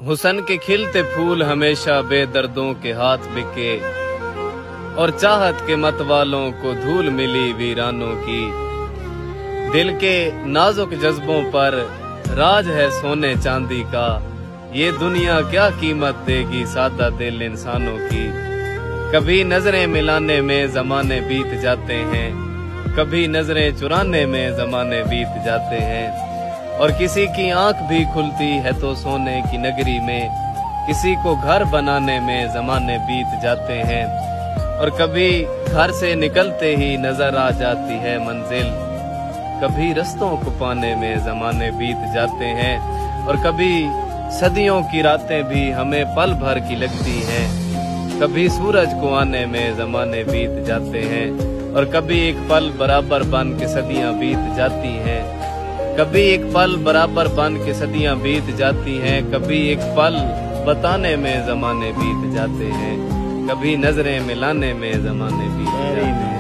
हुसन के खिलते फूल हमेशा बेदर्दों के हाथ बिके, और चाहत के मत वालों को धूल मिली वीरानों की। दिल के नाजुक जज्बों पर राज है सोने चांदी का, ये दुनिया क्या कीमत देगी सादा दिल इंसानों की। कभी नजरें मिलाने में जमाने बीत जाते हैं, कभी नजरें चुराने में जमाने बीत जाते हैं। और किसी की आंख भी खुलती है तो सोने की नगरी में, किसी को घर बनाने में जमाने बीत जाते हैं। और कभी घर से निकलते ही नजर आ जाती है मंजिल, कभी रस्तों को पाने में जमाने बीत जाते हैं। और कभी सदियों की रातें भी हमें पल भर की लगती हैं, कभी सूरज को आने में जमाने बीत जाते हैं। और कभी एक पल बराबर बन के सदियां बीत जाती हैं, कभी एक पल बराबर बन के सदियां बीत जाती हैं। कभी एक पल बताने में जमाने बीत जाते हैं, कभी नजरें मिलाने में जमाने बीत जाते हैं।